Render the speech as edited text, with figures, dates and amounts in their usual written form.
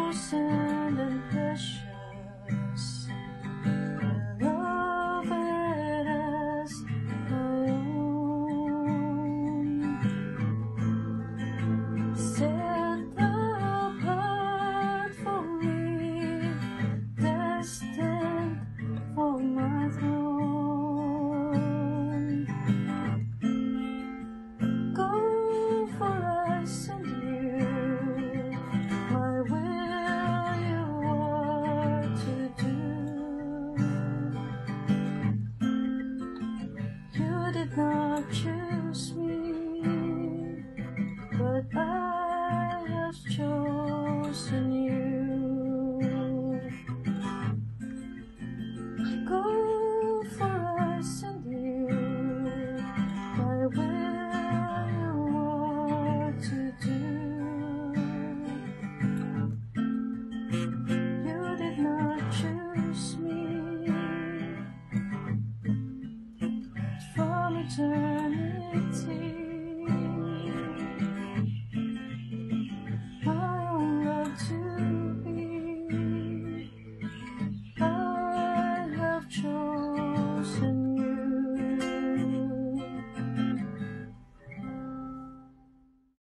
innocent and precious, and love it as my own. Set apart for me, destined for my throne. Go, for I send you my will, you are to do. You did not choose me, but I have chosen you. Go, for I send you my will, you are to do. You did not choose me, from eternity